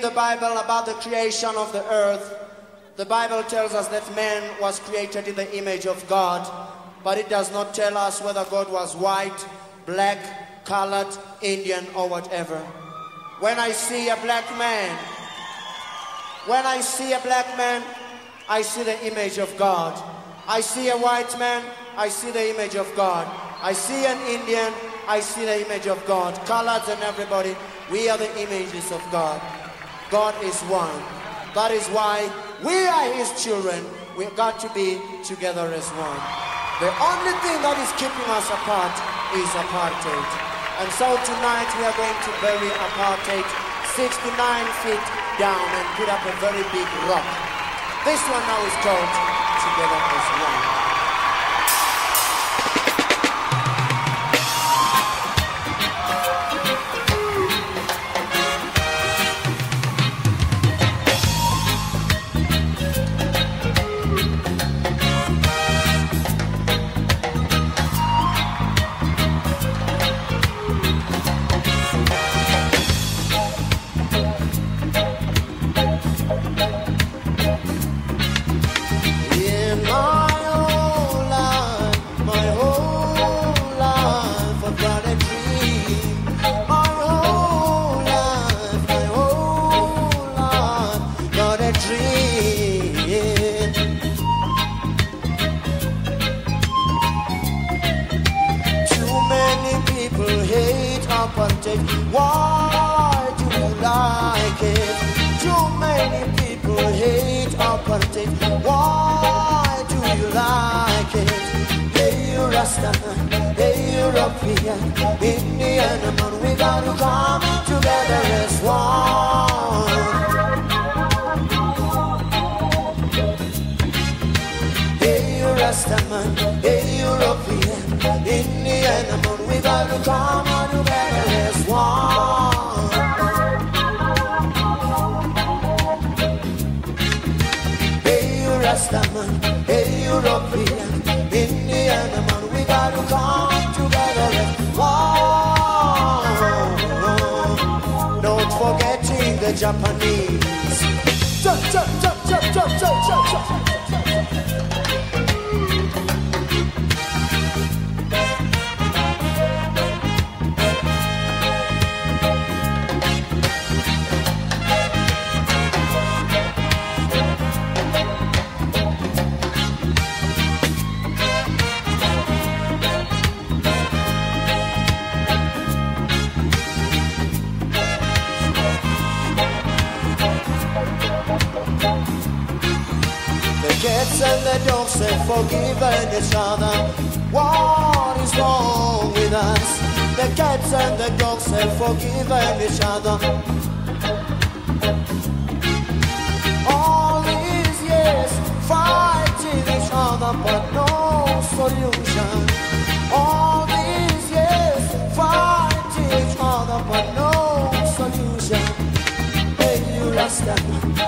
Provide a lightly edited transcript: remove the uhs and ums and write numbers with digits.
the Bible about the creation of the earth, the Bible tells us that man was created in the image of God, but it does not tell us whether God was white, black, colored, Indian, or whatever. When I see a black man, I see the image of God. I see a white man, I see the image of God. I see an Indian, I see the image of God. Colors and everybody, we are the images of God. God is one. That is why we are His children. We've got to be together as one. The only thing that is keeping us apart is apartheid. And so tonight we are going to bury apartheid 69 feet down and put up a very big rock. This one now is called Together as One. Why do you like it? Too many people hate apartheid. Why do you like it? Hey, you Rastaman, hey, European, Indian man, we gotta come together as one. Hey, you Rastaman, hey, European, Indian man, we gotta come together as one. Hey, you Rastaman, hey, European, Indian man, we gotta come together as one. Not forgetting the Japanese. Jump, jump, jump, jump, jump, jump, jump, jump. And the dogs have forgiven each other. What is wrong with us? The cats and the dogs have forgiven each other. All these years fighting each other, but no solution. All these years fighting each other, but no solution. Hey, you Rastaman,